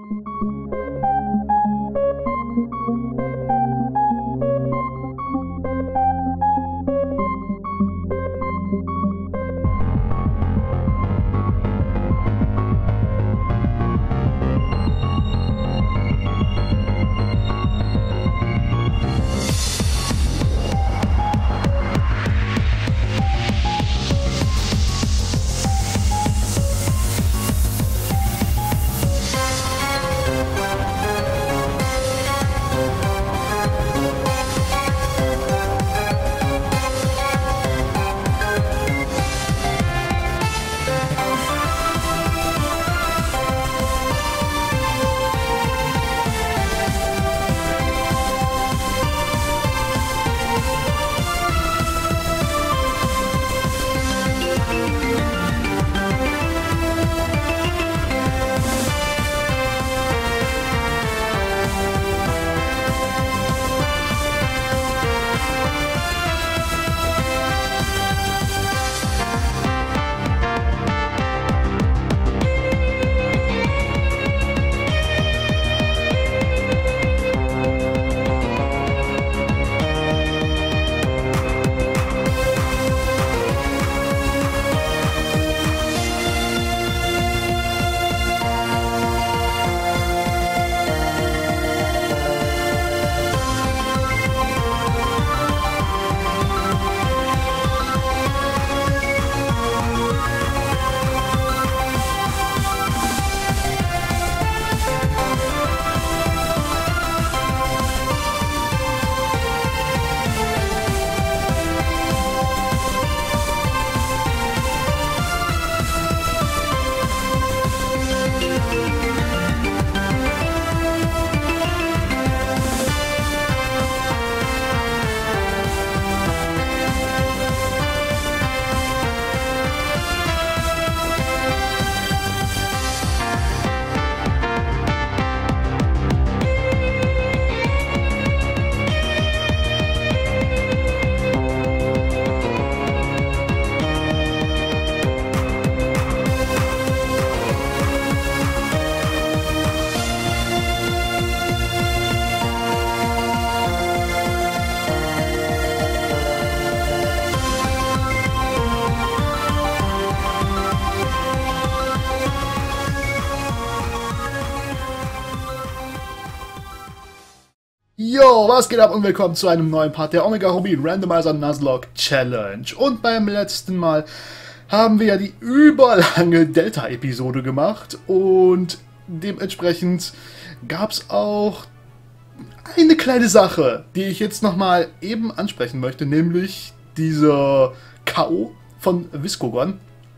Yo, was geht ab und willkommen zu einem neuen Part der Omega Ruby Randomizer Nuzlocke Challenge. Und beim letzten Mal haben wir ja die überlange Delta-Episode gemacht und dementsprechend gab es auch eine kleine Sache, die ich jetzt nochmal eben ansprechen möchte, nämlich diese K.O. von Viscogon.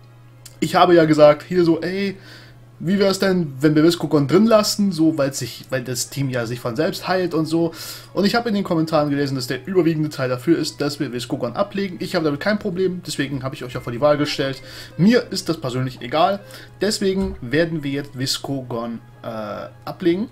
Ich habe ja gesagt, hier so, ey, wie wäre es denn, wenn wir Viscogon drin lassen, so, weil das Team ja sich von selbst heilt und so. Und ich habe in den Kommentaren gelesen, dass der überwiegende Teil dafür ist, dass wir Viscogon ablegen. Ich habe damit kein Problem, deswegen habe ich euch auch vor die Wahl gestellt. Mir ist das persönlich egal, deswegen werden wir jetzt Viscogon ablegen.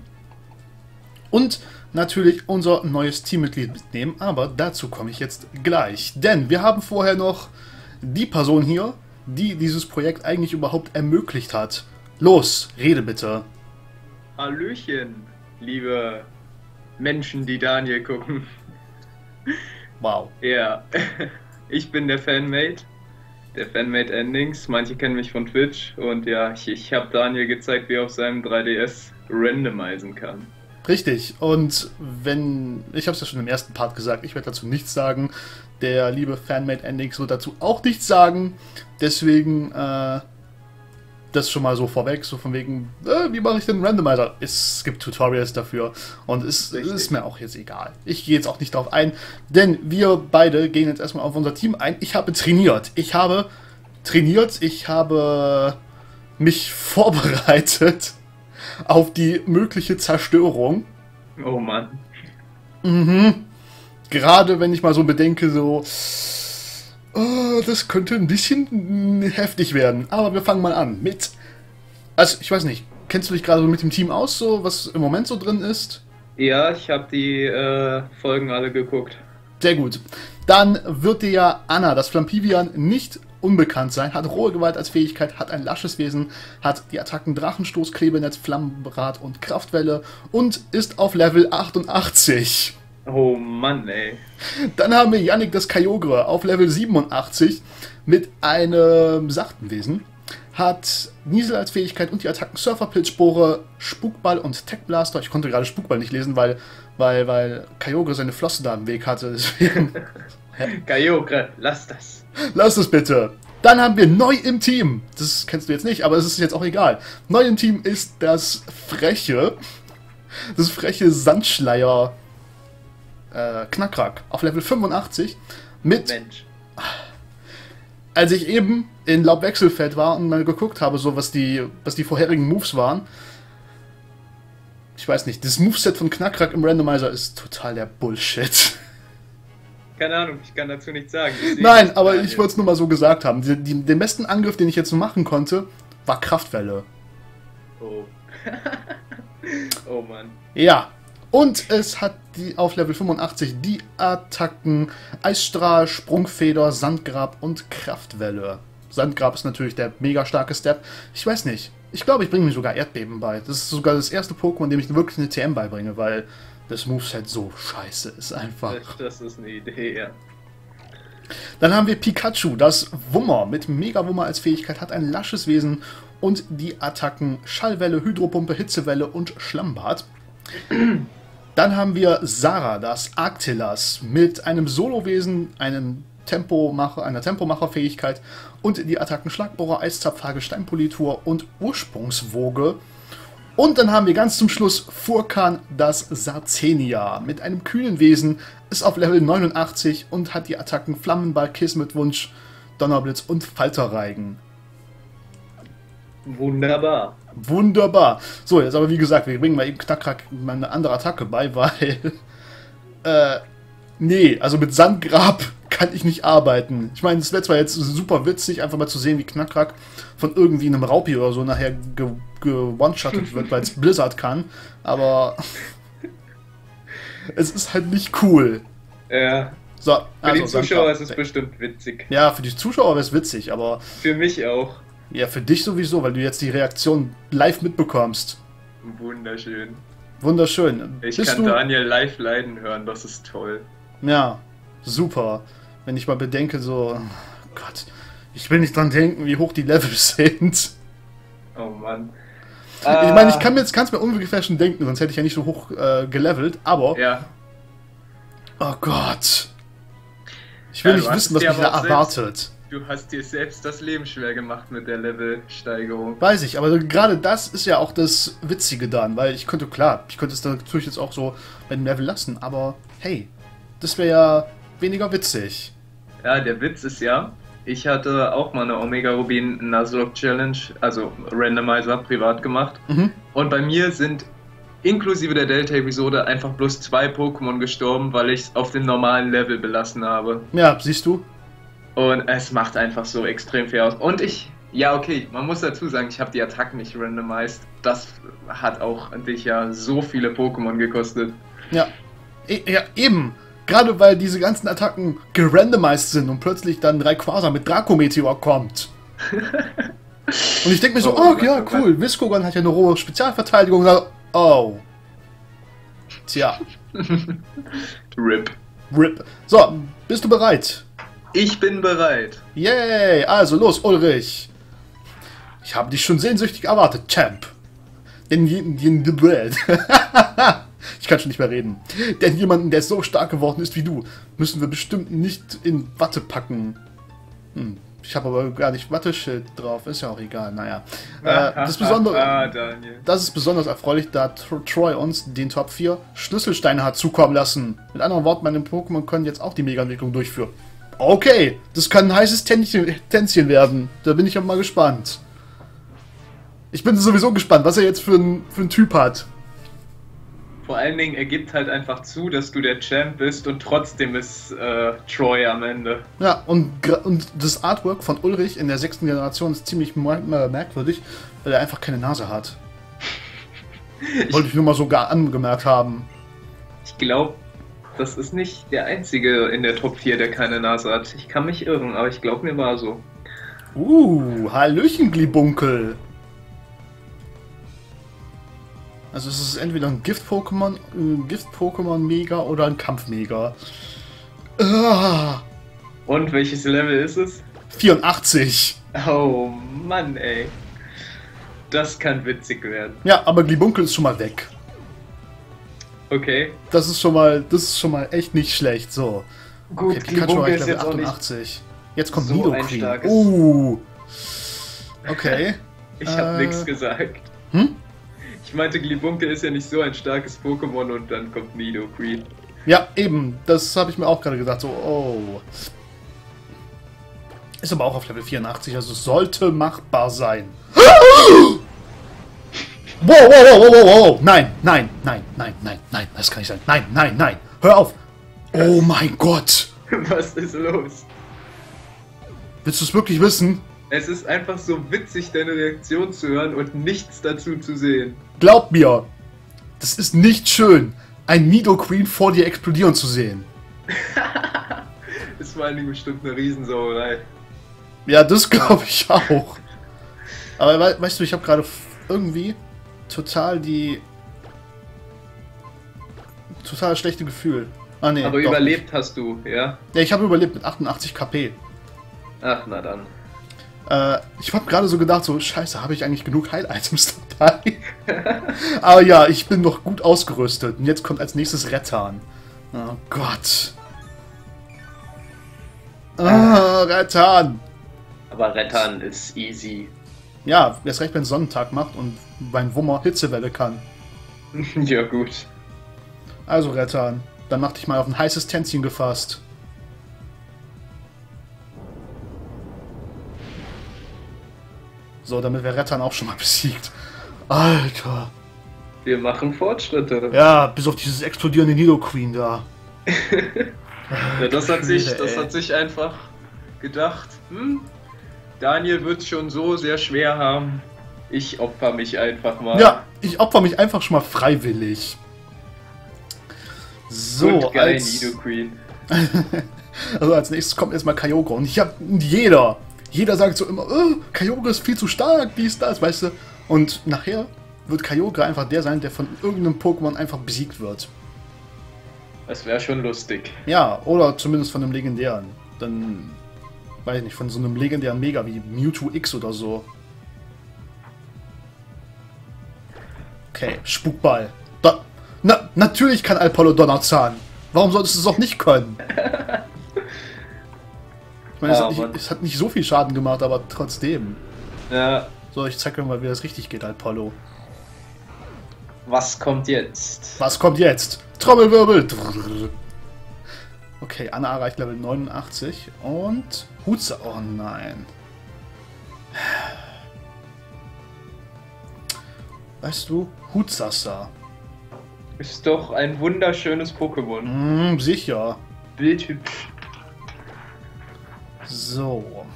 Und natürlich unser neues Teammitglied mitnehmen, aber dazu komme ich jetzt gleich. Denn wir haben vorher noch die Person hier, die dieses Projekt eigentlich überhaupt ermöglicht hat. Los, rede bitte. Hallöchen, liebe Menschen, die Daniel gucken. Wow. Ja, ich bin der Fanmate Endings. Manche kennen mich von Twitch und ja, ich habe Daniel gezeigt, wie er auf seinem 3DS randomisieren kann. Richtig, und ich habe es ja schon im ersten Part gesagt, ich werde dazu nichts sagen. Der liebe Fanmate Endings wird dazu auch nichts sagen. Deswegen, das schon mal so vorweg, so von wegen, wie mache ich den Randomizer? Es gibt Tutorials dafür und es ist mir auch jetzt egal. Ich gehe jetzt auch nicht darauf ein, denn wir beide gehen jetzt erstmal auf unser Team ein. Ich habe trainiert, ich habe mich vorbereitet auf die mögliche Zerstörung. Oh Mann. Mhm. Gerade wenn ich mal so bedenke, so, das könnte ein bisschen heftig werden. Aber wir fangen mal an mit, also ich weiß nicht, kennst du dich gerade so mit dem Team aus, so was im Moment so drin ist? Ja, ich habe die Folgen alle geguckt. Sehr gut. Dann wird dir ja Anna, das Flampivian, nicht unbekannt sein, hat rohe Gewalt als Fähigkeit, hat ein lasches Wesen, hat die Attacken Drachenstoß, Klebenetz, Flammenrad und Kraftwelle und ist auf Level 88. Oh Mann, ey. Dann haben wir Yannick das Kyogre auf Level 87 mit einem sachten Wesen. Hat Niesel als Fähigkeit und die Attacken Surferpilzspore, Spukball und Tech Blaster. Ich konnte gerade Spukball nicht lesen, weil Kyogre seine Flosse da im Weg hatte. Deswegen. Kyogre, lass das. Lass es bitte. Dann haben wir neu im Team. Das kennst du jetzt nicht, aber es ist jetzt auch egal. Neu im Team ist das freche Sandschleier Knackrack auf Level 85 mit. Mensch. Als ich eben in Laubwechselfeld war und mal geguckt habe, so was die vorherigen Moves waren. Ich weiß nicht, das Moveset von Knackrack im Randomizer ist total der Bullshit. Keine Ahnung, ich kann dazu nichts sagen. Nein, aber ich wollte es nur mal so gesagt haben. Den besten Angriff, den ich jetzt so machen konnte, war Kraftwelle. Oh. Oh Mann. Ja. Und es hat auf Level 85 die Attacken Eisstrahl, Sprungfeder, Sandgrab und Kraftwelle. Sandgrab ist natürlich der mega starke Step. Ich weiß nicht. Ich glaube, ich bringe mir sogar Erdbeben bei. Das ist sogar das erste Pokémon, dem ich wirklich eine TM beibringe, weil das Moveset so scheiße ist einfach. Das ist eine Idee, ja. Dann haben wir Pikachu, das Wummer mit Mega-Wummer als Fähigkeit, hat ein lasches Wesen und die Attacken Schallwelle, Hydropumpe, Hitzewelle und Schlammbad. Dann haben wir Sarah, das Arctillas, mit einem Solowesen, einer Tempomacher-Fähigkeit und die Attacken Schlagbohrer, Eiszapfhagel, Steinpolitur und Ursprungswoge. Und dann haben wir ganz zum Schluss Furkan, das Sarzenia, mit einem kühnen Wesen, ist auf Level 89 und hat die Attacken Flammenball, Kiss mit Wunsch, Donnerblitz und Falterreigen. Wunderbar. Wunderbar. So, jetzt aber wie gesagt, wir bringen mal eben Knackrack mal eine andere Attacke bei, weil nee, also mit Sandgrab kann ich nicht arbeiten. Ich meine, es wäre zwar jetzt super witzig, einfach mal zu sehen, wie Knackrack von irgendwie einem Raupi oder so nachher ge-one-shottet wird, weil es Blizzard kann, aber es ist halt nicht cool. Ja. So, für die also, Zuschauer ist es bestimmt witzig. Ja, für die Zuschauer wäre es witzig, aber für mich auch. Ja, für dich sowieso, weil du jetzt die Reaktion live mitbekommst. Wunderschön. Wunderschön. Ich kann Daniel live leiden hören, das ist toll. Ja, super. Wenn ich mal bedenke, so, oh Gott, ich will nicht dran denken, wie hoch die Levels sind. Oh Mann. Ich meine, ich kann es mir ungefähr schon denken, sonst hätte ich ja nicht so hoch gelevelt, aber... Ja. Oh Gott. Ich will nicht wissen, was mich da erwartet. Du hast dir selbst das Leben schwer gemacht mit der Levelsteigerung. Weiß ich, aber gerade das ist ja auch das Witzige dann, weil ich könnte es dann natürlich jetzt auch so bei dem Level lassen, aber hey, das wäre ja weniger witzig. Ja, der Witz ist ja, ich hatte auch mal eine Omega Rubin Nuzlocke Challenge, also Randomizer, privat gemacht. Und bei mir sind inklusive der Delta-Episode einfach bloß 2 Pokémon gestorben, weil ich es auf dem normalen Level belassen habe. Ja, siehst du? Und es macht einfach so extrem viel aus. Und ja okay, man muss dazu sagen, ich habe die Attacken nicht randomized. Das hat auch dich ja so viele Pokémon gekostet. Ja, ja eben. Gerade weil diese ganzen Attacken gerandomized sind und plötzlich dann Rayquaza mit Draco-Meteor kommt. Und ich denke mir so, oh ja, cool, Viscogon hat ja eine rohe Spezialverteidigung. Oh. Tja. RIP. RIP. So, bist du bereit? Ich bin bereit. Yay, also los, Ulrich. Ich habe dich schon sehnsüchtig erwartet, Champ. Ich kann schon nicht mehr reden. Denn jemanden, der so stark geworden ist wie du, müssen wir bestimmt nicht in Watte packen. Ich habe aber gar nicht Watteschild drauf, ist ja auch egal, naja. Das ist besonders erfreulich, da Troy uns den Top 4 Schlüsselsteine hat zukommen lassen. Mit anderen Worten, meine Pokémon können jetzt auch die Mega-Entwicklung durchführen. Okay, das kann ein heißes Tänzchen werden. Da bin ich aber mal gespannt. Ich bin sowieso gespannt, was er jetzt für ein Typ hat. Vor allen Dingen, er gibt halt einfach zu, dass du der Champ bist und trotzdem ist Troy am Ende. Ja, und das Artwork von Ulrich in der 6. Generation ist ziemlich merkwürdig, weil er einfach keine Nase hat. Wollte ich nur mal so angemerkt haben. Ich glaube, das ist nicht der einzige in der Top 4, der keine Nase hat. Ich kann mich irren, aber ich glaube, mir war so. Hallöchen, Glibunkel. Also es ist entweder ein Gift-Pokémon Mega oder ein Kampf-Mega. Und welches Level ist es? 84. Oh Mann, ey. Das kann witzig werden. Ja, aber Glibunkel ist schon mal weg. Okay. Das ist schon mal echt nicht schlecht. So. Gut, okay, Pikachu Glibunkel reicht ist Level jetzt auch nicht 88. Jetzt kommt so ein Nidoqueen. starkes. Okay. Ich hab nichts gesagt. Hm? Ich meinte, Glibunkel ist ja nicht so ein starkes Pokémon und dann kommt Nidoqueen. Ja, eben. Das habe ich mir auch gerade gedacht. So, oh. Ist aber auch auf Level 84, also sollte machbar sein. Wow. Nein. Das kann nicht sein. Nein. Hör auf. Oh mein Gott. Was ist los? Willst du es wirklich wissen? Es ist einfach so witzig, deine Reaktion zu hören und nichts dazu zu sehen. Glaub mir, das ist nicht schön, ein Nidoqueen vor dir explodieren zu sehen. Ist vor allen Dingen bestimmt eine Riesensauerei. Ja, das glaube ich auch. Aber weißt du, ich habe gerade irgendwie total schlechte Gefühl. Ah, nee, aber doch überlebt hast du, ja? Ja, ich habe überlebt mit 88 KP. Ach, na dann. Ich habe gerade so gedacht, so, scheiße, habe ich eigentlich genug Heil-Items dabei? Aber ja, ich bin noch gut ausgerüstet. Und jetzt kommt als nächstes Rettan. Oh Gott. Rettan. Aber Rettan ist easy. Ja, erst recht, wenn Sonnentag macht und mein Wummer Hitzewelle kann. Ja, gut. Also Rettan, dann mach dich mal auf ein heißes Tänzchen gefasst. So, damit wäre Rettan auch schon mal besiegt. Alter. Wir machen Fortschritte. Ja, bis auf dieses explodierende Nidoqueen da. Ja, das hat sich einfach gedacht, Daniel wird es schon so sehr schwer haben. Ich opfer mich einfach mal. Ja, ich opfer mich einfach schon mal freiwillig. So, und geil, Nidoqueen. Also als nächstes kommt erstmal Kyogre. Und jeder sagt so immer, Kyogre ist viel zu stark, dies, das, weißt du. Und nachher wird Kyogre einfach der sein, der von irgendeinem Pokémon einfach besiegt wird. Das wäre schon lustig. Ja, oder zumindest von einem legendären. Dann, weiß ich nicht, von so einem legendären Mega wie Mewtwo X oder so. Okay, Spukball. Natürlich kann Alpollo Donnerzahn. Warum solltest du es auch nicht können? Ich meine, es hat nicht so viel Schaden gemacht, aber trotzdem. Ja. So, ich zeig dir mal, wie das richtig geht, Alpollo. Was kommt jetzt? Was kommt jetzt? Trommelwirbel! Okay, Anna erreicht Level 89 und Hutsa. Oh nein. Weißt du, Hutsasa. Ist doch ein wunderschönes Pokémon. Sicher. Bildhübsch. So.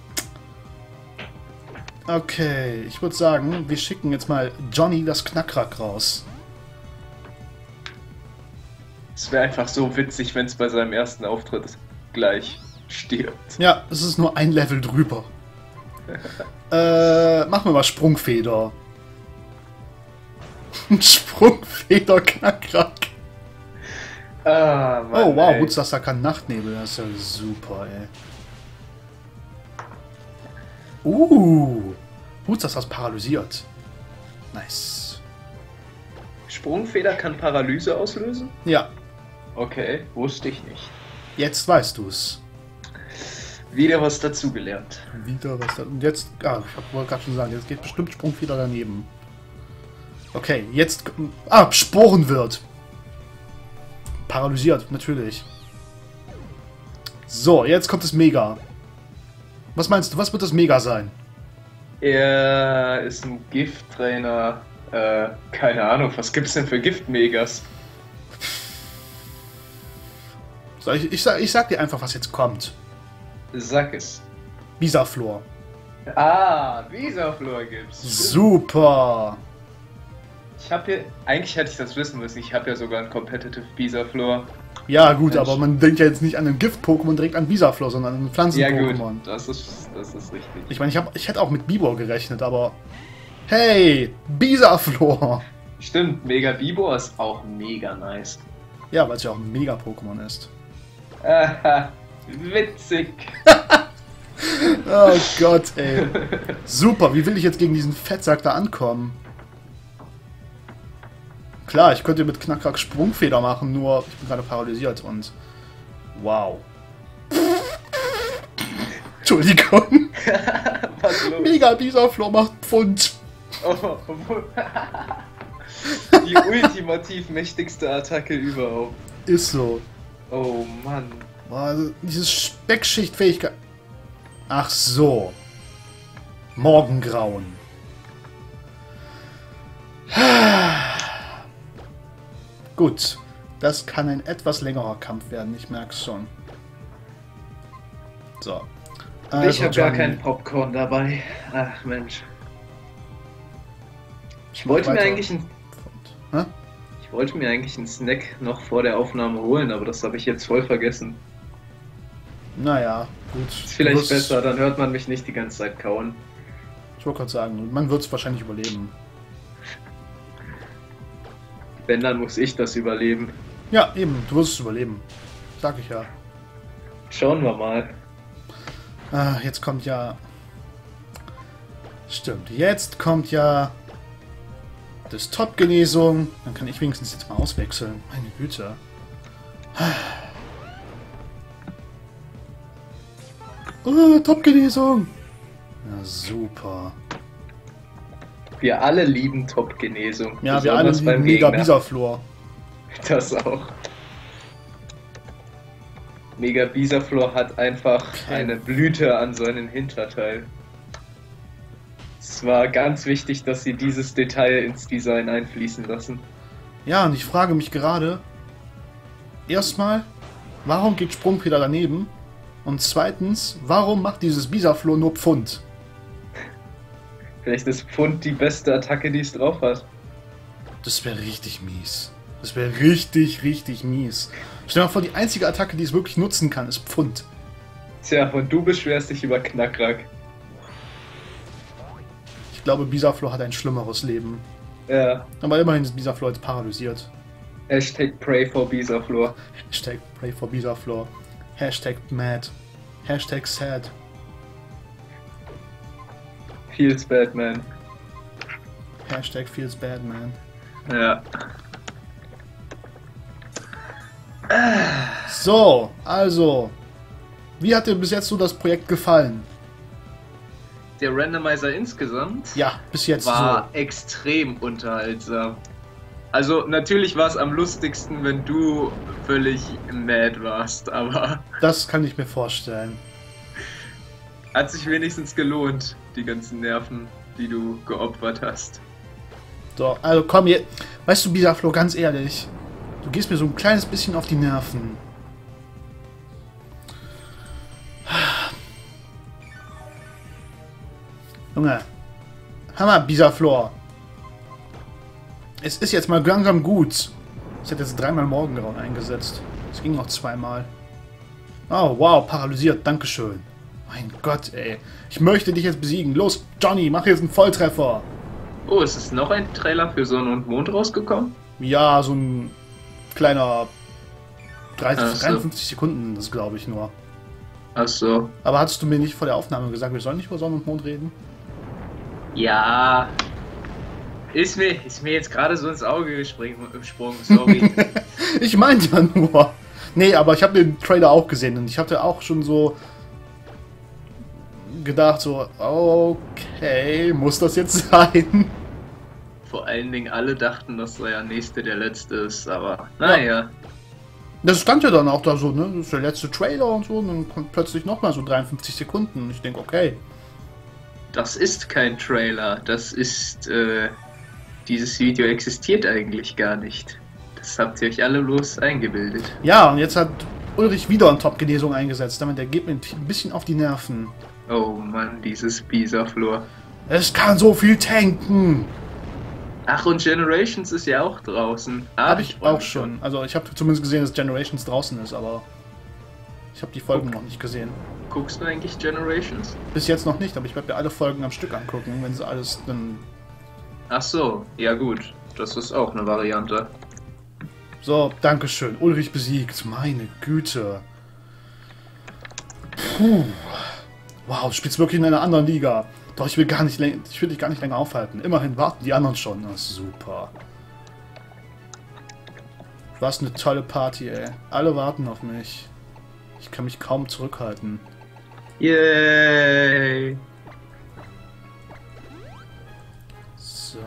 Okay, ich würde sagen, wir schicken jetzt mal Johnny das Knackrack raus. Es wäre einfach so witzig, wenn es bei seinem ersten Auftritt gleich stirbt. Ja, es ist nur ein Level drüber. Machen wir mal Sprungfeder. Sprungfeder Knackrack. Ah, Mann, oh wow, ey. Hutsasa kann Nachtnebel, das ist ja super, ey. Hutsasa ist paralysiert. Nice. Sprungfeder kann Paralyse auslösen? Ja. Okay, wusste ich nicht. Jetzt weißt du's. Wieder was dazugelernt. Wieder was da. Und jetzt. Ich wollte gerade schon sagen, jetzt geht bestimmt Sprungfeder daneben. Okay, jetzt. Sporenwirt. Paralysiert, natürlich. So, jetzt kommt das Mega. Was meinst du, was wird das Mega sein? Er ist ein Gifttrainer. Keine Ahnung, was gibt's denn für Giftmegas? So, ich sag dir einfach, was jetzt kommt. Sag es. Bisaflor. Ah, Bisaflor gibt's. Super. Ich habe hier, eigentlich hätte ich das wissen müssen, ich habe ja sogar ein Competitive Bisaflor. Ja, gut, Mensch. aber man denkt ja jetzt nicht an den Gift-Pokémon, direkt an Bisaflor, sondern an den Ja Pflanzen-Pokémon. gut, das ist richtig. Ich meine, ich hätte auch mit Bibor gerechnet, aber... Hey, Bisaflor! Stimmt, Mega Bibor ist auch mega nice. Ja, weil es ja auch ein Mega-Pokémon ist. Aha, witzig. Oh Gott, ey. Super, wie will ich jetzt gegen diesen Fettsack da ankommen? Klar, ich könnte mit Knackrack Sprungfeder machen, nur ich bin gerade paralysiert und... Wow. Entschuldigung. Was los? Mega Bisaflor macht Pfund. Oh, die ultimativ mächtigste Attacke überhaupt. Ist so. Oh Mann. Boah, dieses Speckschichtfähigkeit... Ach so. Morgengrauen. Gut. Das kann ein etwas längerer Kampf werden, ich merk's schon. So. Ich habe gar Johnny. kein Popcorn dabei. Ach Mensch. Ich wollte mir Weiter. eigentlich Hä? einen Snack noch vor der Aufnahme holen, aber das habe ich jetzt voll vergessen. Naja, gut. Ist vielleicht Du wirst- besser, dann hört man mich nicht die ganze Zeit kauen. Ich wollte gerade sagen, man wird es wahrscheinlich überleben. Wenn, dann muss ich das überleben. Ja, eben, du wirst es überleben. Sag ich ja. Schauen wir mal. Jetzt kommt ja... Stimmt, jetzt kommt ja... Das Top-Genesung. Dann kann ich wenigstens jetzt mal auswechseln. Meine Güte. Top-Genesung. Ja, super. Wir alle lieben Top-Genesung. Ja, wir alle besonders beim lieben Mega Gegner. Bisaflor. Das auch. Mega Bisaflor hat einfach eine Blüte an seinem Hinterteil. Es war ganz wichtig, dass sie dieses Detail ins Design einfließen lassen. Ja, und ich frage mich gerade, erstmal, warum geht Sprungfeder daneben? Und zweitens, warum macht dieses Bisaflor nur Pfund? Vielleicht ist Pfund die beste Attacke, die es drauf hat. Das wäre richtig mies. Das wäre richtig, richtig mies. Stell dir mal vor, die einzige Attacke, die es wirklich nutzen kann, ist Pfund. Tja, und du beschwerst dich über Knackrack. Ich glaube, Bisaflor hat ein schlimmeres Leben. Ja. Aber immerhin ist Bisaflor jetzt paralysiert. Hashtag Pray for Bisaflor. Hashtag Pray for Bisaflor. Hashtag Mad. Hashtag Sad. Feels bad, man. Hashtag Feels Bad, man. Ja. So, also. Wie hat dir bis jetzt so das Projekt gefallen? Der Randomizer insgesamt Ja, bis jetzt war extrem unterhaltsam. Also natürlich war es am lustigsten, wenn du völlig mad warst, aber so. Das kann ich mir vorstellen. hat sich wenigstens gelohnt, die ganzen Nerven, die du geopfert hast. So, also komm hier. Weißt du, Bisaflor, ganz ehrlich. Du gehst mir so ein kleines bisschen auf die Nerven. Junge. Hammer, Bisaflor. Es ist jetzt mal langsam gut. Ich hätte jetzt 3-mal Morgengrauen eingesetzt. Es ging noch 2-mal. Oh, wow, paralysiert. Dankeschön. Mein Gott, ey. Ich möchte dich jetzt besiegen. Los, Johnny, mach jetzt einen Volltreffer. Oh, ist es noch ein Trailer für Sonne und Mond rausgekommen? Ja, so ein kleiner 30, Ach so. 53 Sekunden, das glaube ich nur. Ach so. Aber hattest du mir nicht vor der Aufnahme gesagt, wir sollen nicht über Sonne und Mond reden? Ja. Ist mir jetzt gerade so ins Auge gesprungen, sorry. Ich meinte ja nur. Nee, aber ich habe den Trailer auch gesehen und ich hatte auch schon so gedacht, so, okay, muss das jetzt sein? Vor allen Dingen alle dachten, dass der nächste der letzte ist, aber naja. Das stand ja dann auch da so, ne? Das ist der letzte Trailer und so, und dann kommt plötzlich nochmal so 53 Sekunden. Und ich denke, okay. Das ist kein Trailer, das ist, dieses Video existiert eigentlich gar nicht. Das habt ihr euch alle bloß eingebildet. Ja, und jetzt hat Ulrich wieder eine Top-Genesung eingesetzt. Damit er geht mir ein bisschen auf die Nerven. Oh Mann, dieses Bisaflor. Es kann so viel tanken. Ach, und Generations ist ja auch draußen. Ah, Habe ich auch schon. Also ich habe zumindest gesehen, dass Generations draußen ist, aber ich habe die Folgen noch nicht gesehen. Guckst du eigentlich Generations? Bis jetzt noch nicht, aber ich werde mir alle Folgen am Stück angucken, wenn sie alles dann... Ach so, ja gut. Das ist auch eine Variante. So, Dankeschön. Ulrich besiegt. Meine Güte. Puh. Wow, du spielst wirklich in einer anderen Liga. Doch, ich will dich gar nicht länger aufhalten. Immerhin warten die anderen schon. Das ist super. Was eine tolle Party, ey. Alle warten auf mich. Ich kann mich kaum zurückhalten. Yay! So.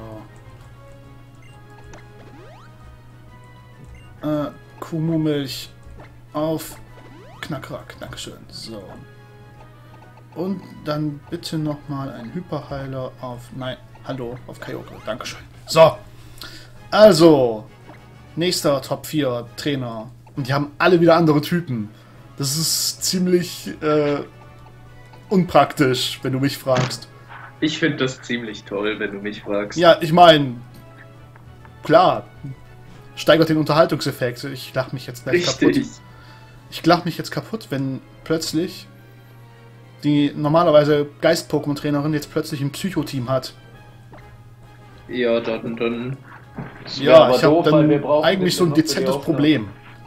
Kuhmumilch auf Knackrack. Dankeschön. So. Und dann bitte nochmal ein Hyperheiler auf... Nein, hallo, auf Kyoko. Dankeschön. So. Also. Nächster Top 4 Trainer. Und die haben alle wieder andere Typen. Das ist ziemlich unpraktisch, wenn du mich fragst. Ich finde das ziemlich toll, wenn du mich fragst. Ja, ich meine... Klar. Steigert den Unterhaltungseffekt. Ich lach mich jetzt gleich kaputt. Ich lach mich jetzt kaputt, wenn plötzlich die normalerweise Geist-Pokémon-Trainerin jetzt plötzlich ein Psycho-Team hat. Ja, dann... Ja, ich habe dann eigentlich so ein dezentes Problem.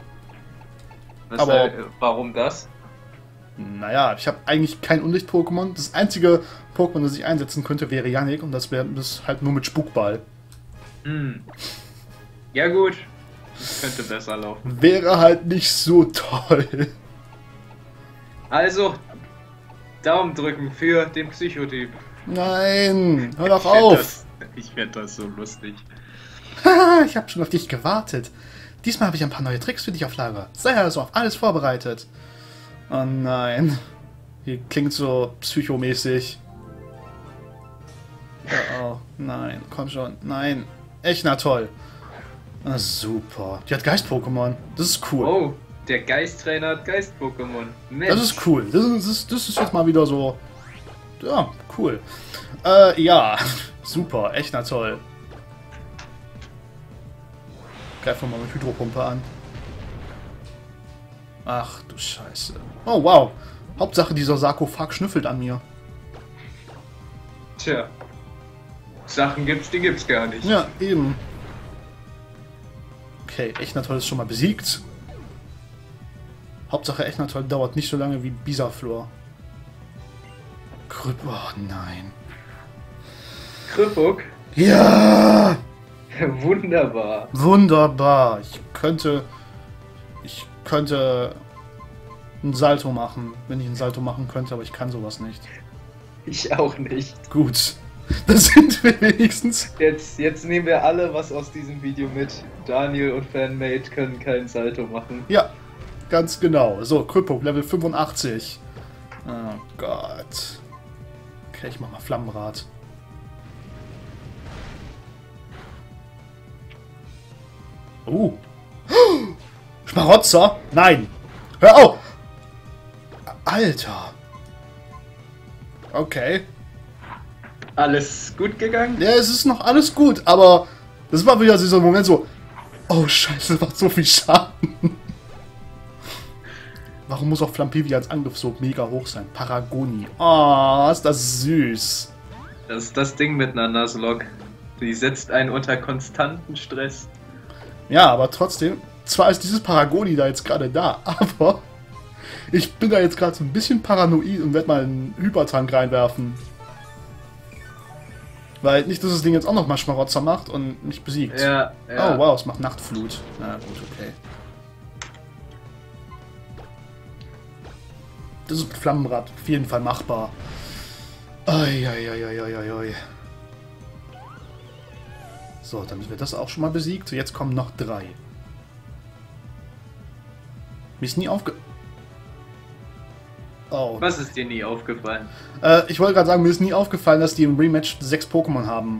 Aber warum das? Naja, ich habe eigentlich kein Unlicht-Pokémon. Das einzige Pokémon, das ich einsetzen könnte, wäre Yannick und das wäre das halt nur mit Spukball. Hm. Ja gut, das könnte besser laufen. Wäre halt nicht so toll. Also, Daumen drücken für den Psychotyp. Nein, hör doch auf. Ich fände das so lustig. Ich habe schon auf dich gewartet. Diesmal habe ich ein paar neue Tricks für dich auf Lager. Sei also auf alles vorbereitet. Oh nein. Hier klingt so psychomäßig. Oh, nein, komm schon. Nein. Echt, na toll. Ah, super. Die hat Geist-Pokémon. Das ist cool. Oh, der Geist-Trainer hat Geist-Pokémon. Das ist cool. Das ist jetzt mal wieder so... Ja, cool. Ja. Super. Echt, na toll. Greifen wir mal mit Hydropumpe an. Ach du Scheiße. Oh wow. Hauptsache dieser Sarkophag schnüffelt an mir. Tja. Sachen gibt's, die gibt's gar nicht. Ja, eben. Okay, Echnatoll ist schon mal besiegt. Hauptsache Echnatoll dauert nicht so lange wie Bisaflor. Oh nein. Krüppuk? Ja! Wunderbar. Wunderbar. Ich könnte einen Salto machen, wenn ich einen Salto machen könnte, aber ich kann sowas nicht. Ich auch nicht. Gut. Da sind wir wenigstens. Jetzt nehmen wir alle was aus diesem Video mit. Daniel und Fanmate können keinen Salto machen. Ja, ganz genau. So, Krüppuk, Level 85. Oh Gott. Okay, ich mach mal Flammenrad. Schmarotzer? Nein! Hör auf! Alter! Okay. Alles gut gegangen? Ja, es ist noch alles gut, aber das war wieder so ein Moment so, oh Scheiße, das macht so viel Schaden. Warum muss auch Flampivians Angriff so mega hoch sein? Paragoni. Oh, ist das süß. Das ist das Ding mit einer Nuzlocke. Die setzt einen unter konstanten Stress. Ja, aber trotzdem, zwar ist dieses Paragoni da jetzt gerade da, aber ich bin da jetzt gerade so ein bisschen paranoid und werde mal einen Hypertank reinwerfen. Weil nicht, dass das Ding jetzt auch noch mal Schmarotzer macht und mich besiegt. Ja. Oh wow, es macht Nachtflut. Na gut, okay. Das ist mit Flammenrad auf jeden Fall machbar. Oi. So, dann wird das auch schon mal besiegt. Jetzt kommen noch 3. Mir ist nie Oh. Was ist dir nie aufgefallen? Ich wollte gerade sagen, mir ist nie aufgefallen, dass die im Rematch 6 Pokémon haben.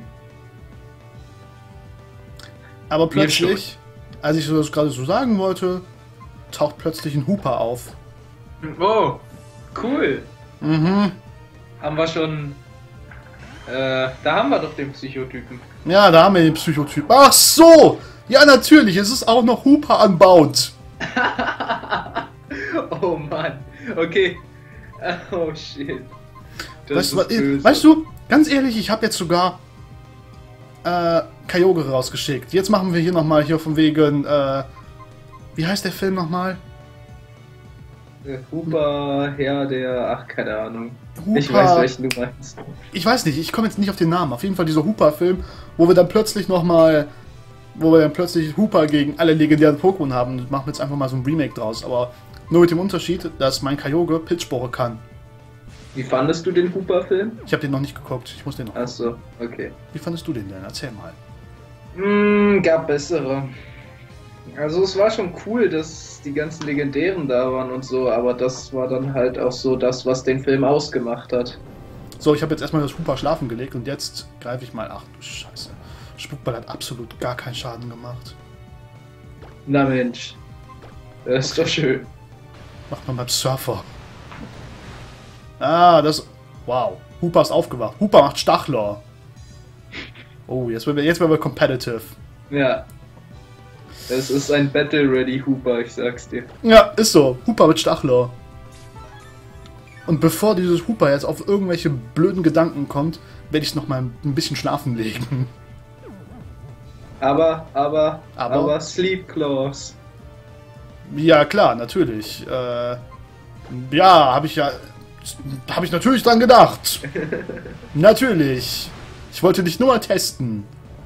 Aber plötzlich, als ich das gerade so sagen wollte, taucht plötzlich ein Hooper auf. Oh, cool. Mhm. Haben wir schon... da haben wir doch den Psychotypen. Ja, da haben wir den Psychotyp. Ach so! Ja, natürlich, es ist auch noch Hooper anbaut. Oh Mann. Okay. Oh shit. Weißt du, ganz ehrlich, ich habe jetzt sogar Kyogre rausgeschickt. Jetzt machen wir hier nochmal hier von wegen, wie heißt der Film nochmal? Hooper, Herr der, ach, keine Ahnung. Hooper, ich weiß, welchen du meinst. Ich weiß nicht, ich komme jetzt nicht auf den Namen. Auf jeden Fall dieser Hooper-Film, wo wir dann plötzlich Hooper gegen alle legendären Pokémon haben. Und machen jetzt einfach mal so ein Remake draus. Aber nur mit dem Unterschied, dass mein Kyogre Pilzspore kann. Wie fandest du den Hooper-Film? Ich habe den noch nicht geguckt. Ich muss den noch. Ach so, okay. Wie fandest du den denn? Erzähl mal. Gab bessere. Also es war schon cool, dass die ganzen Legendären da waren und so, aber das war dann halt auch so das, was den Film ausgemacht hat. So, ich habe jetzt erstmal das Hooper schlafen gelegt und jetzt greife ich mal. Ach du Scheiße. Spukball hat absolut gar keinen Schaden gemacht. Na Mensch, das ist doch schön. Macht man beim Surfer. Ah, das... Wow. Hooper ist aufgewacht. Hooper macht Stachler. Oh, jetzt werden wir competitive. Ja. Es ist ein Battle-Ready Hooper, ich sag's dir. Ja, ist so. Hooper mit Stachler. Und bevor dieses Hooper jetzt auf irgendwelche blöden Gedanken kommt, werde ich es nochmal ein bisschen schlafen legen. Aber Sleep Claws. Ja, klar, natürlich. Ja, habe ich natürlich dran gedacht. Natürlich. Ich wollte dich nur mal testen.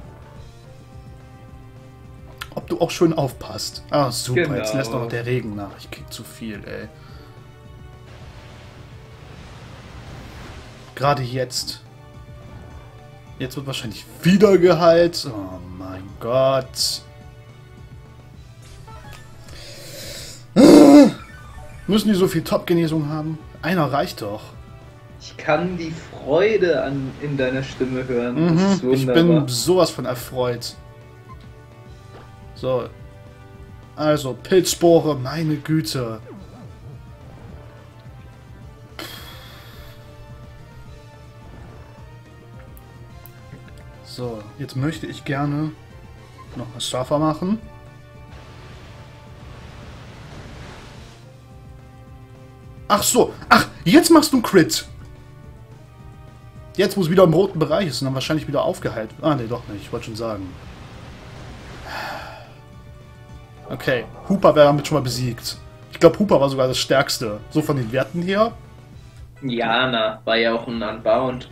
Ob du auch schön aufpasst. Ah, super. Genau. Jetzt lässt auch noch der Regen nach. Ich krieg zu viel, ey. Gerade jetzt. Jetzt wird wahrscheinlich wieder geheilt. Oh mein Gott. Müssen die so viel Top-Genesung haben? Einer reicht doch. Ich kann die Freude in deiner Stimme hören. Das ist Ich wunderbar. bin sowas von erfreut. So. Also, Pilzspore, meine Güte. So, jetzt möchte ich gerne noch mal Surfer machen. Ach so, ach, jetzt machst du einen Crit. Jetzt, wo es wieder im roten Bereich ist und dann wahrscheinlich wieder aufgeheilt. Ah, nee, doch nicht, ich wollte schon sagen. Okay, Hooper wäre damit schon mal besiegt. Ich glaube, Hooper war sogar das Stärkste. So von den Werten her. Jana war ja auch ein Unbound.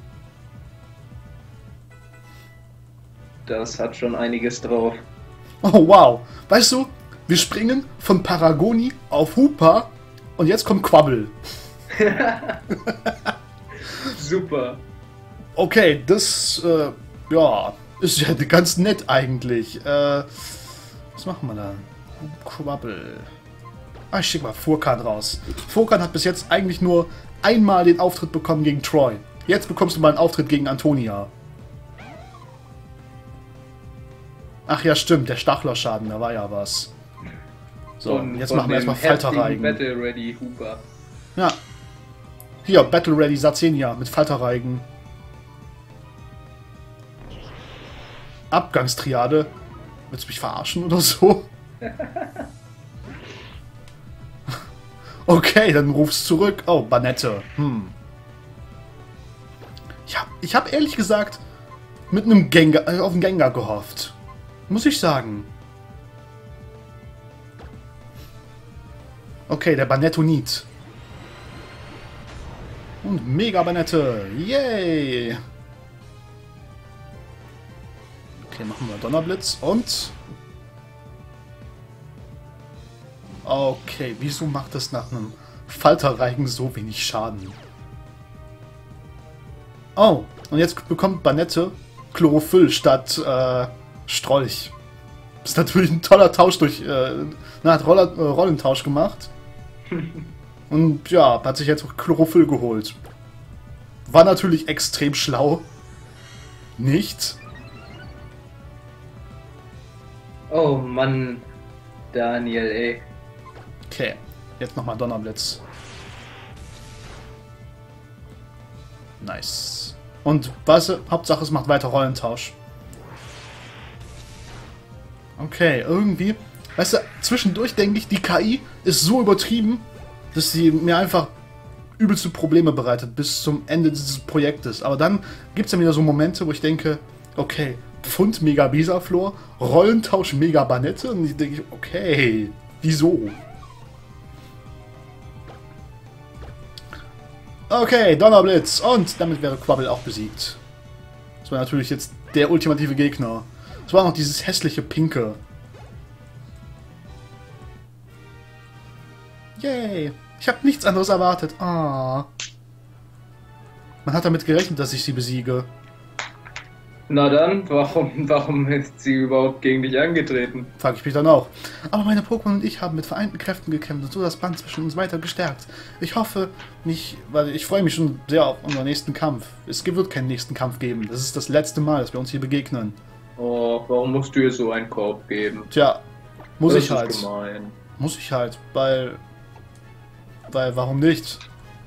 Das hat schon einiges drauf. Oh, wow. Weißt du, wir springen von Paragoni auf Hooper und jetzt kommt Quabbel. Super. Okay, das, ja, ist ja ganz nett eigentlich. Was machen wir da? Quabbel. Ah, ich schicke mal Furkan raus. Furkan hat bis jetzt eigentlich nur einmal den Auftritt bekommen gegen Troy. Jetzt bekommst du mal einen Auftritt gegen Antonia. Ach ja, stimmt, der Stachlerschaden, da war ja was. So, jetzt machen wir erstmal Falterreigen. Battle Ready Hooper. Ja. Hier, Battle Ready Sazenia mit Falterreigen. Abgangstriade. Willst du mich verarschen oder so? Okay, dann ruf's zurück. Oh, Banette. Ich hab ehrlich gesagt mit einem Gengar, auf einen Gengar gehofft. Muss ich sagen. Okay, der Banettonit. Und Mega Banette. Yay! Okay, machen wir Donnerblitz und... Okay, wieso macht das nach einem Falterreigen so wenig Schaden? Oh, und jetzt bekommt Banette Chlorophyll statt Strolch. Das ist natürlich ein toller Tausch durch... hat Rollentausch gemacht. Und ja, hat sich jetzt auch Chlorophyll geholt. War natürlich extrem schlau. Nicht? Oh Mann, Daniel, ey. Okay, jetzt nochmal Donnerblitz. Nice. Und was? Hauptsache es macht weiter Rollentausch. Okay, irgendwie. Weißt du, zwischendurch denke ich, die KI ist so übertrieben, dass sie mir einfach übelste Probleme bereitet bis zum Ende dieses Projektes. Aber dann gibt es dann wieder so Momente, wo ich denke, okay, Pfund Mega Bisaflor, Rollentausch Mega Banette. Und ich denke, okay, wieso? Okay, Donnerblitz. Und damit wäre Quabbel auch besiegt. Das war natürlich jetzt der ultimative Gegner. Es war noch dieses hässliche Pinke. Yay. Ich habe nichts anderes erwartet. Ah. Man hat damit gerechnet, dass ich sie besiege. Na dann, warum ist sie überhaupt gegen dich angetreten? Frag ich mich dann auch. Aber meine Pokémon und ich haben mit vereinten Kräften gekämpft und so das Band zwischen uns weiter gestärkt. Ich hoffe nicht, weil ich freue mich schon sehr auf unseren nächsten Kampf. Es wird keinen nächsten Kampf geben. Das ist das letzte Mal, dass wir uns hier begegnen. Oh, warum musst du ihr so einen Korb geben? Tja, muss Das ich ist halt. gemein. Muss ich halt, weil warum nicht?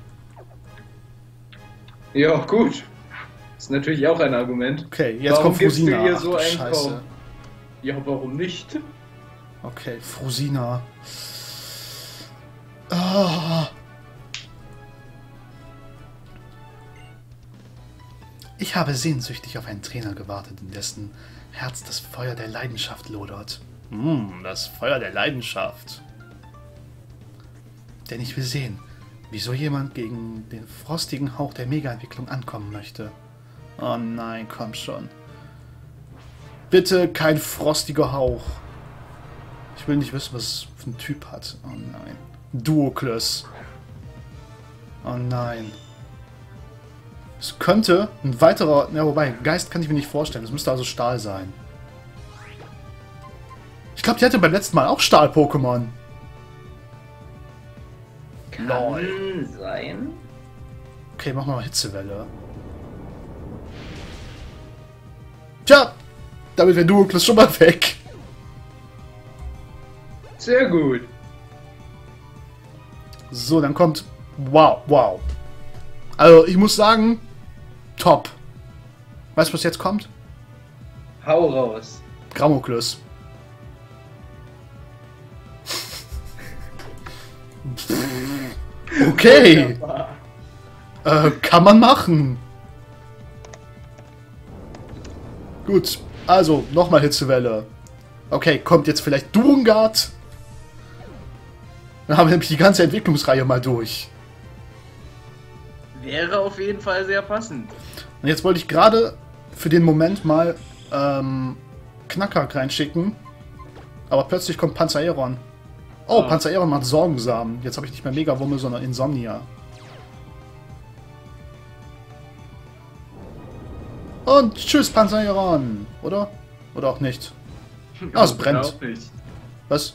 Ja, gut. Ist natürlich auch ein Argument. Okay, jetzt Warum kommt gibst du Frusina. ihr Ach, so du einen Scheiße. Korb? Ja, warum nicht? Okay, Frusina. Ah. Ich habe sehnsüchtig auf einen Trainer gewartet, in dessen Herz das Feuer der Leidenschaft lodert. Das Feuer der Leidenschaft. Denn ich will sehen, wieso jemand gegen den frostigen Hauch der Mega-Entwicklung ankommen möchte. Oh nein, komm schon. Bitte kein frostiger Hauch. Ich will nicht wissen, was es für ein Typ hat. Oh nein. Duokles. Oh nein. Es könnte ein weiterer... Ja, wobei, Geist kann ich mir nicht vorstellen. Das müsste also Stahl sein. Ich glaube, die hatte beim letzten Mal auch Stahl-Pokémon. Kann sein. Okay, machen wir mal Hitzewelle. Tja, damit wäre Duokles schon mal weg. Sehr gut. So, dann kommt... Wow. Also, ich muss sagen, top. Weißt du, was jetzt kommt? Hau raus. Grammokles. Okay. Kann man machen. Gut, also nochmal Hitzewelle. Okay, kommt jetzt vielleicht Durengard? Dann haben wir nämlich die ganze Entwicklungsreihe mal durch. Wäre auf jeden Fall sehr passend. Und jetzt wollte ich gerade für den Moment mal Knacker reinschicken. Aber plötzlich kommt Panzereron. Oh, Panzereron macht Sorgensamen. Jetzt habe ich nicht mehr Megawumme, sondern Insomnia. Und tschüss, Panzereron. Oder? Oder auch nicht. Ah, es brennt. Glaub nicht. Was?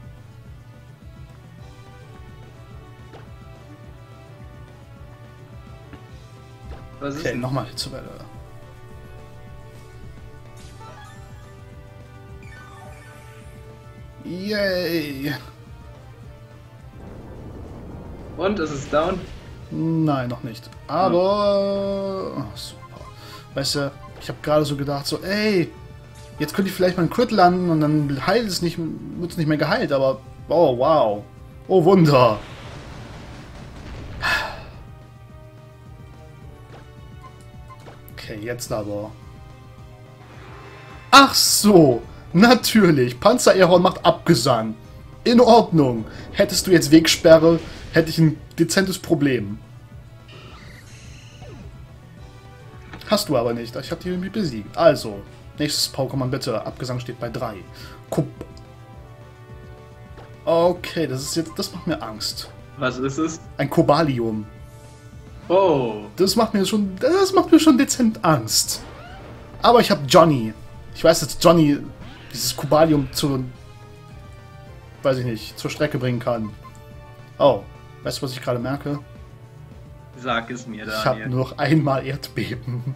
Was ist Okay, denn? nochmal Hitzewelle. Yay! Und, ist es down? Nein, noch nicht. Aber... Oh, super. Weißt du, ich habe gerade so gedacht, so, ey, jetzt könnte ich vielleicht mal einen Crit landen und dann heilt es nicht, wird es nicht mehr geheilt, aber... Oh, wow. Oh, Wunder. Okay, jetzt aber. Ach so, natürlich. Panzereron macht Abgesang. In Ordnung. Hättest du jetzt Wegsperre, hätte ich ein dezentes Problem. Hast du aber nicht. Ich habe die irgendwie besiegt. Also, nächstes Pokémon bitte. Abgesang steht bei 3. Okay, das macht mir Angst. Was ist es? Ein Cobalium. Oh. Das macht mir schon dezent Angst. Aber ich habe Johnny. Ich weiß, dass Johnny dieses Cobalium weiß ich nicht, zur Strecke bringen kann. Oh, weißt du, was ich gerade merke? Sag es mir, Ich habe Daniel. nur noch einmal Erdbeben.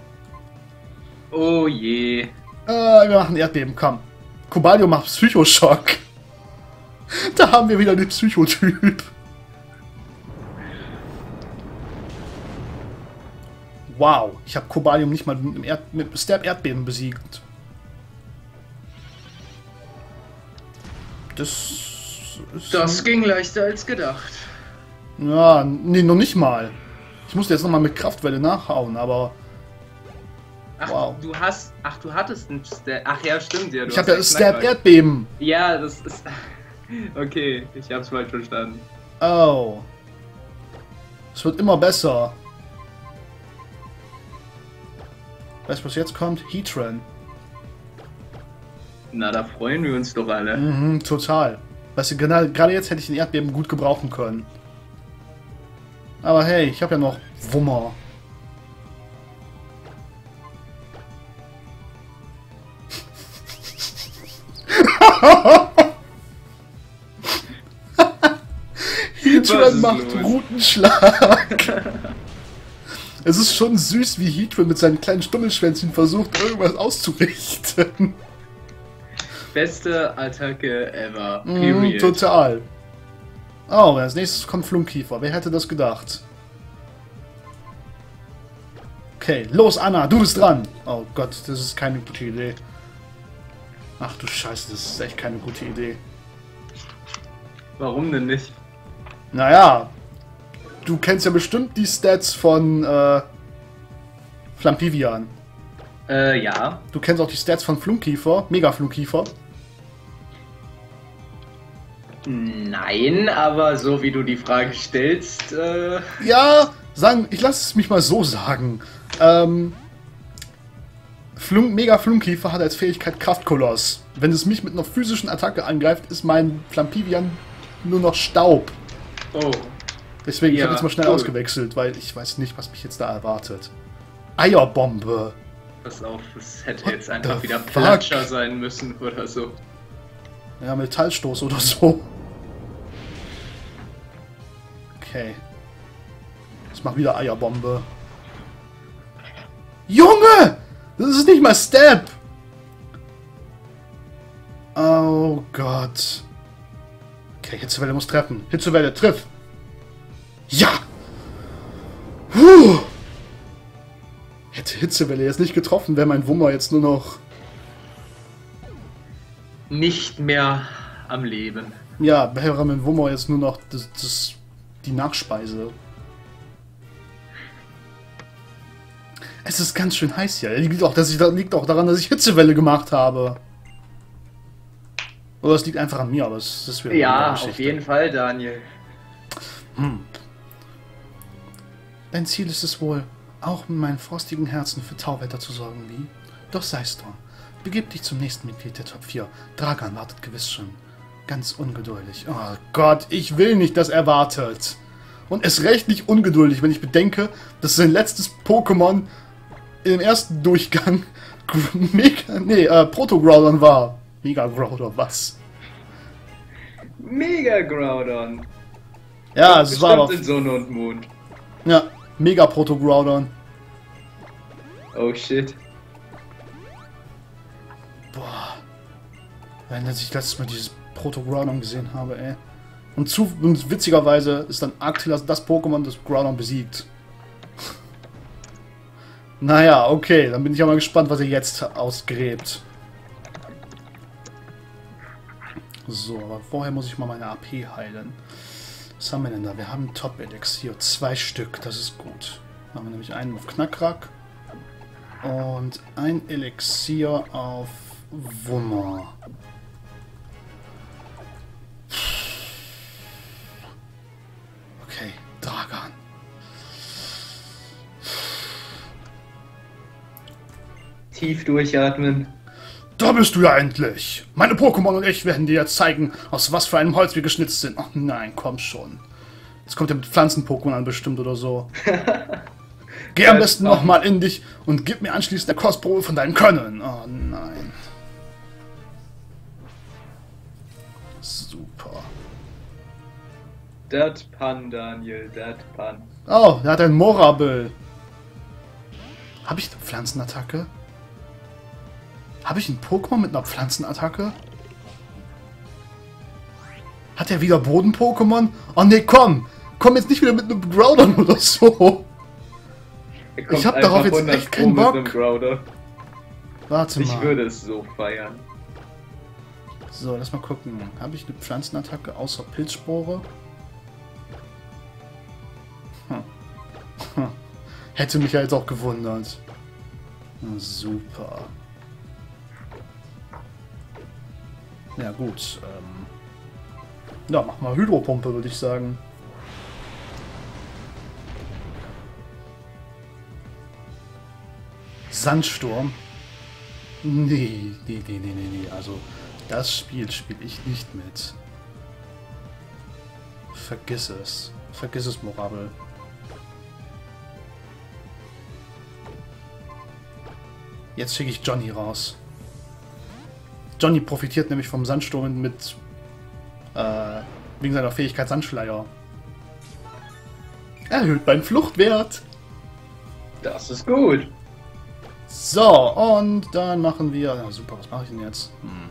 Oh je. Wir machen Erdbeben, komm. Cobalium macht Psychoschock. Da haben wir wieder den Psychotyp. Wow, ich habe Cobalium nicht mal mit Stab Erdbeben besiegt. Das ging leichter als gedacht. Ja, nee, noch nicht mal. Ich musste jetzt nochmal mit Kraftwelle nachhauen, aber... Ach, wow. du hattest einen Stab. Ach ja, stimmt ja. Ich habe ja Stab Erdbeben. Ja, das ist... Okay, ich hab's falsch verstanden. Oh. Es wird immer besser. Weißt du, was jetzt kommt? Heatran. Na, da freuen wir uns doch alle. Mhm, total. Weißt du, gerade jetzt hätte ich den Erdbeben gut gebrauchen können. Aber hey, ich habe ja noch Wummer. Heatran macht Rutenschlag. Es ist schon süß, wie Heatran mit seinen kleinen Stummelschwänzchen versucht, irgendwas auszurichten. Beste Attacke ever. Period. Total. Oh, als nächstes kommt Flunkiefer. Wer hätte das gedacht? Okay, los Anna, du bist dran. Oh Gott, das ist keine gute Idee. Ach du Scheiße, das ist echt keine gute Idee. Warum denn nicht? Naja, du kennst ja bestimmt die Stats von Flampivian. Ja. Du kennst auch die Stats von Flunkiefer, Mega-Flunkiefer. Nein, aber so wie du die Frage stellst, Ja, ich lasse es mich mal so sagen. Mega Flunkiefer hat als Fähigkeit Kraftkoloss. Wenn es mich mit einer physischen Attacke angreift, ist mein Flampivian nur noch Staub. Oh. Deswegen, ich Ja, habe jetzt mal schnell cool. ausgewechselt, weil ich weiß nicht, was mich jetzt da erwartet. Eierbombe. Pass auf, das hätte What jetzt einfach the wieder fuck? Platscher sein müssen oder so. Ja, Metallstoß oder so. Okay. Ich mach wieder Eierbombe. Junge! Das ist nicht mal Stab! Oh Gott. Okay, Hitzewelle muss treffen. Hitzewelle, triff! Ja! Puh! Hätte Hitzewelle jetzt nicht getroffen, wäre mein Wummer jetzt nur noch... Nicht mehr am Leben. Ja, wäre mein Wummer jetzt nur noch die Nachspeise. Es ist ganz schön heiß hier. Liegt auch daran, dass ich Hitzewelle gemacht habe. Oder es liegt einfach an mir, aber es ist wieder Ja, eine auf Geschichte. jeden Fall, Daniel. Dein Ziel ist es wohl, auch mit meinem frostigen Herzen für Tauwetter zu sorgen, wie? Doch sei's drum. Begib dich zum nächsten Mitglied der Top 4. Dragan wartet gewiss schon. Ganz ungeduldig. Oh Gott, ich will nicht, dass er wartet. Und es recht nicht ungeduldig, wenn ich bedenke, dass sein letztes Pokémon im ersten Durchgang Proto-Groudon war. Mega-Groudon, was? Mega Groudon. Ja, es war aber... in Sonne und Mond. Ja, Mega-Proto-Groudon. Oh shit. Boah. Wenn ich letztes Mal dieses Proto-Groudon gesehen habe, ey. Und witzigerweise ist dann Arctilas das Pokémon, das Groudon besiegt. Naja, okay, dann bin ich auch mal gespannt, was er jetzt ausgräbt. So, aber vorher muss ich mal meine AP heilen. Was haben wir denn da? Wir haben Top-Elixier, 2 Stück, das ist gut. Dann haben wir nämlich einen auf Knackrack und ein Elixier auf Wummer. Okay, Dragan. Tief durchatmen. Da bist du ja endlich! Meine Pokémon und ich werden dir jetzt zeigen, aus was für einem Holz wir geschnitzt sind. Ach nein, komm schon. Jetzt kommt er mit Pflanzen-Pokémon bestimmt oder so. Geh am besten nochmal in dich und gib mir anschließend eine Kostprobe von deinem Können. Oh nein. Super. Dat Pan, Daniel, dat Pan. Oh, er hat ein Morabel. Habe ich eine Pflanzenattacke? Habe ich ein Pokémon mit einer Pflanzenattacke? Hat er wieder Boden-Pokémon? Oh ne, komm! Komm jetzt nicht wieder mit einem Groudon oder so! Ich hab darauf jetzt echt keinen Bock. Warte Warte mal. Ich würde es so feiern. So, lass mal gucken. Habe ich eine Pflanzenattacke außer Pilzspore? Hätte mich ja jetzt auch gewundert. Na, super. Ja gut. Ja, mach mal Hydropumpe, würde ich sagen. Sandsturm? Nee. Also, das Spiel spiele ich nicht mit. Vergiss es. Vergiss es, Morabel. Jetzt schicke ich Johnny raus. Johnny profitiert nämlich vom Sandsturm mit wegen seiner Fähigkeit Sandschleier. Erhöht meinen Fluchtwert. Das ist gut. So, und dann machen wir... Ja, super, was mache ich denn jetzt?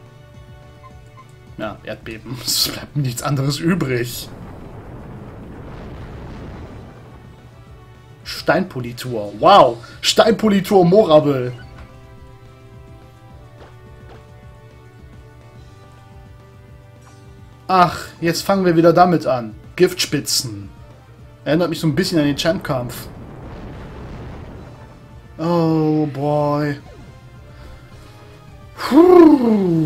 Ja, Erdbeben. Es bleibt nichts anderes übrig. Steinpolitur. Wow! Steinpolitur Morabel. Ach, jetzt fangen wir wieder damit an. Giftspitzen. Erinnert mich so ein bisschen an den Champ-Kampf. Oh boy. Puh.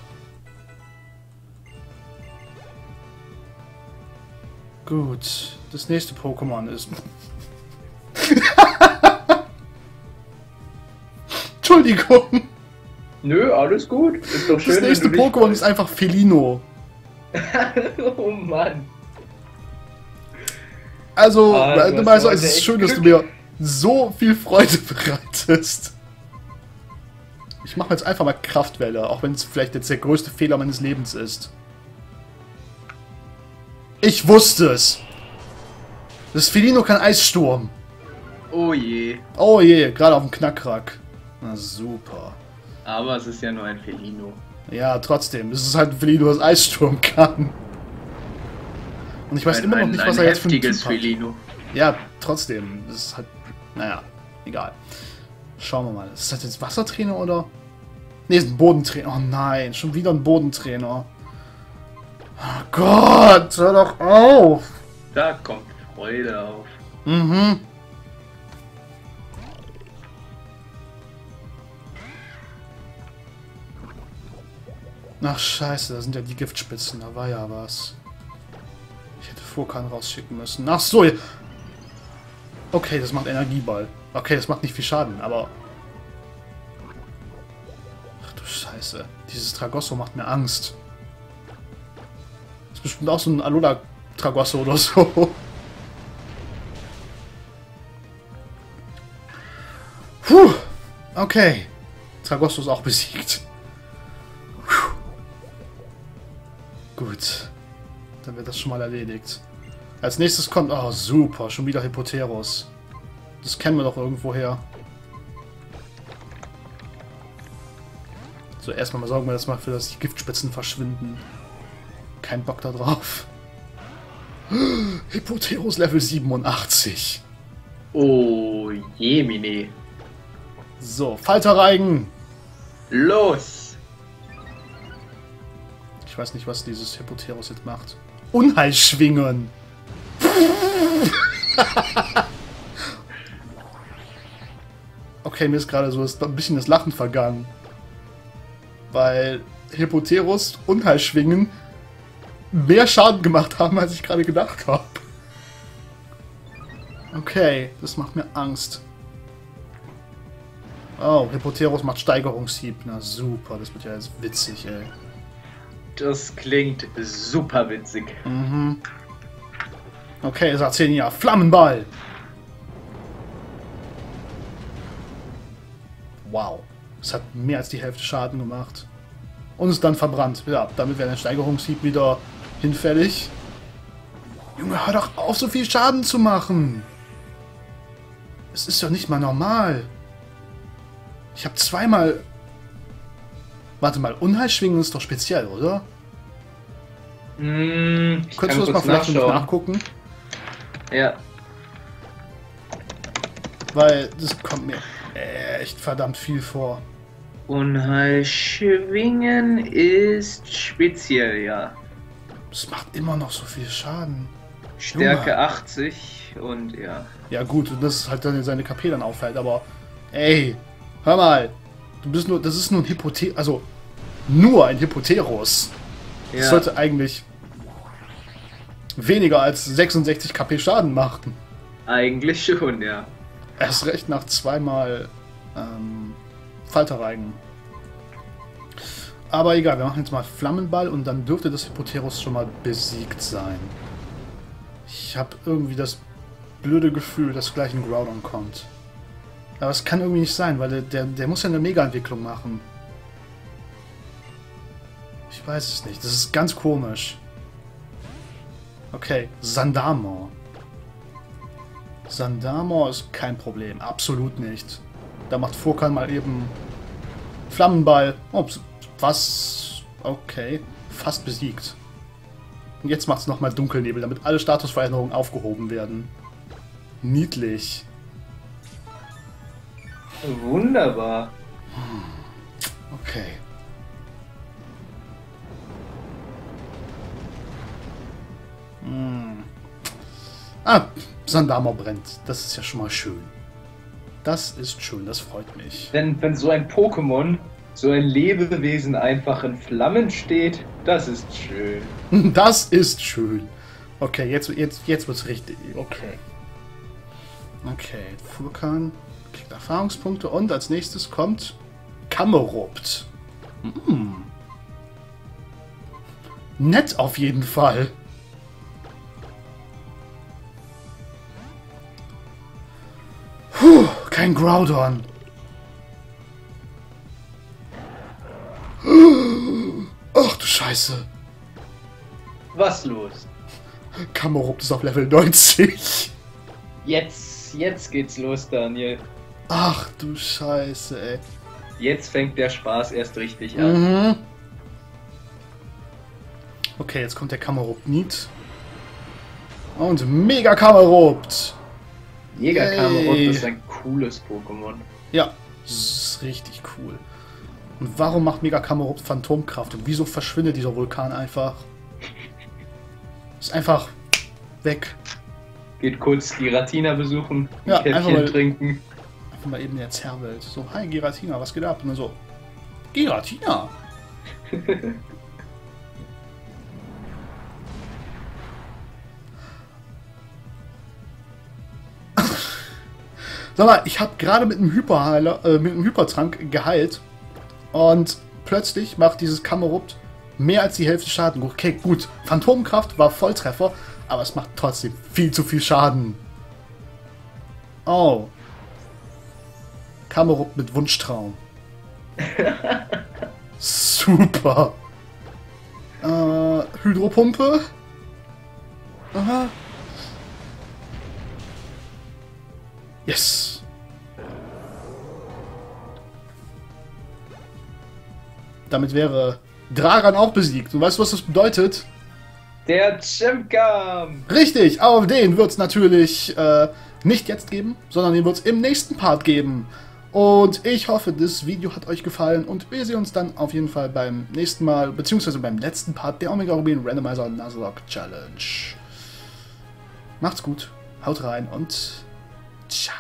Gut. Das nächste Pokémon ist... Entschuldigung. Nö, alles gut. Ist doch schön. Das nächste Pokémon ist einfach Felino. Oh Mann. Also, es ist schön, dass du mir so viel Freude bereitest. Ich mache jetzt einfach mal Kraftwelle, auch wenn es vielleicht jetzt der größte Fehler meines Lebens ist. Ich wusste es! Das Felino kann Eissturm. Oh je. Oh je, gerade auf dem Knackrack. Na super. Aber es ist ja nur ein Felino. Ja, trotzdem. Es ist halt ein Felino, das Eissturm kann. Und ich weiß immer noch nicht, was er jetzt für ein Typ hat. Felino. Ja, trotzdem. Das ist halt... Naja, egal. Schauen wir mal. Ist das jetzt Wassertrainer oder... Ne, ist ein Bodentrainer. Oh nein, schon wieder ein Bodentrainer. Oh Gott, hör doch auf! Da kommt Freude auf. Mhm. Ach scheiße, da sind ja die Giftspitzen. Da war ja was. Ich hätte Furkan rausschicken müssen. Ach so. Okay, das macht Energieball. Okay, das macht nicht viel Schaden, aber... Ach du Scheiße. Dieses Tragosso macht mir Angst. Das ist bestimmt auch so ein Alola Tragosso oder so. Puh. Okay. Tragosso ist auch besiegt. Puh. Gut. Dann wird das schon mal erledigt. Als nächstes kommt... Oh, super. Schon wieder Hippoteros. Das kennen wir doch irgendwoher. So, erstmal sorgen wir das mal für, dass die Giftspitzen verschwinden. Kein Bock da drauf. Hippoteros Level 87. Oh je, Mine. So, Falterreigen. Los! Ich weiß nicht, was dieses Hippoteros jetzt macht. Unheilschwingen. Okay, mir ist gerade so ein bisschen das Lachen vergangen. Weil Hippoteros Unheilschwingen mehr Schaden gemacht haben, als ich gerade gedacht habe. Okay, das macht mir Angst. Oh, Hippoteros macht Steigerungshieb. Na super, das wird ja jetzt witzig, ey. Das klingt super witzig. Mhm. Okay, Sarzenia, Flammenball! Wow. Es hat mehr als die Hälfte Schaden gemacht. Und ist dann verbrannt. Ja, damit wäre der Steigerungshieb wieder hinfällig. Junge, hör doch auf, so viel Schaden zu machen! Es ist doch nicht mal normal. Ich habe zweimal... Warte mal, Unheilschwingen ist doch speziell, oder? Könntest du das mal vielleicht nachgucken? Ja. Weil das kommt mir echt verdammt viel vor. Unheilschwingen ist speziell, ja. Das macht immer noch so viel Schaden. Stärke Junge. 80 und ja. Ja gut, und das ist halt dann seine KP dann auffällt, aber ey, hör mal, du bist nur, das ist nur ein also nur ein Hypoterus. Das Ja. sollte eigentlich weniger als 66 KP Schaden machen. Eigentlich schon, ja. Erst recht nach zweimal Falterreigen. Aber egal, wir machen jetzt mal Flammenball und dann dürfte das Hypoterus schon mal besiegt sein. Ich habe irgendwie das blöde Gefühl, dass gleich ein Groudon kommt. Aber es kann irgendwie nicht sein, weil der muss ja eine Mega-Entwicklung machen. Ich weiß es nicht. Das ist ganz komisch. Okay, Sandamor. Sandamor ist kein Problem. Absolut nicht. Da macht Furkan mal eben Flammenball. Ups, was? Okay. Fast besiegt. Und jetzt macht es nochmal Dunkelnebel, damit alle Statusveränderungen aufgehoben werden. Niedlich. Wunderbar. Okay. Ah, Sandamor brennt. Das ist ja schon mal schön. Das ist schön, das freut mich. Wenn so ein Pokémon, so ein Lebewesen einfach in Flammen steht, das ist schön. Das ist schön. Okay, jetzt wird's richtig. Okay. Okay, Furkan kriegt Erfahrungspunkte und als nächstes kommt Camerupt. Nett auf jeden Fall. Puh, kein Groudon. Ach du Scheiße. Was los? Camerupt ist auf Level 90. Jetzt geht's los, Daniel. Ach du Scheiße, ey. Jetzt fängt der Spaß erst richtig an. Okay, jetzt kommt der Camerupt Niet. Und Mega Camerupt. Jägerkamerupt Yay. ist ein cooles Pokémon. Ja, das ist richtig cool. Und warum macht Mega Camerupt Phantomkraft? Und wieso verschwindet dieser Vulkan einfach? Ist einfach weg. Geht kurz Giratina besuchen, ein Ja, einfach Käffchen mal- trinken. Einfach mal eben der Zerrwelt. So, hi Giratina, was geht ab? Und dann so, Giratina? Sag mal, ich habe gerade mit einem Hyperheiler, mit einem Hypertrank geheilt und plötzlich macht dieses Camerupt mehr als die Hälfte Schaden. Okay, gut, Phantomkraft war Volltreffer, aber es macht trotzdem viel zu viel Schaden. Oh. Camerupt mit Wunschtraum. Super. Hydropumpe. Aha. Yes. Damit wäre Dragan auch besiegt. Und weißt du, was das bedeutet? Der Champ kam! Richtig, aber den wird es natürlich nicht jetzt geben, sondern den wird es im nächsten Part geben. Und ich hoffe, das Video hat euch gefallen und wir sehen uns dann auf jeden Fall beim nächsten Mal, beziehungsweise beim letzten Part der Omega Rubin Randomizer Nuzlocke Challenge. Macht's gut, haut rein und ciao.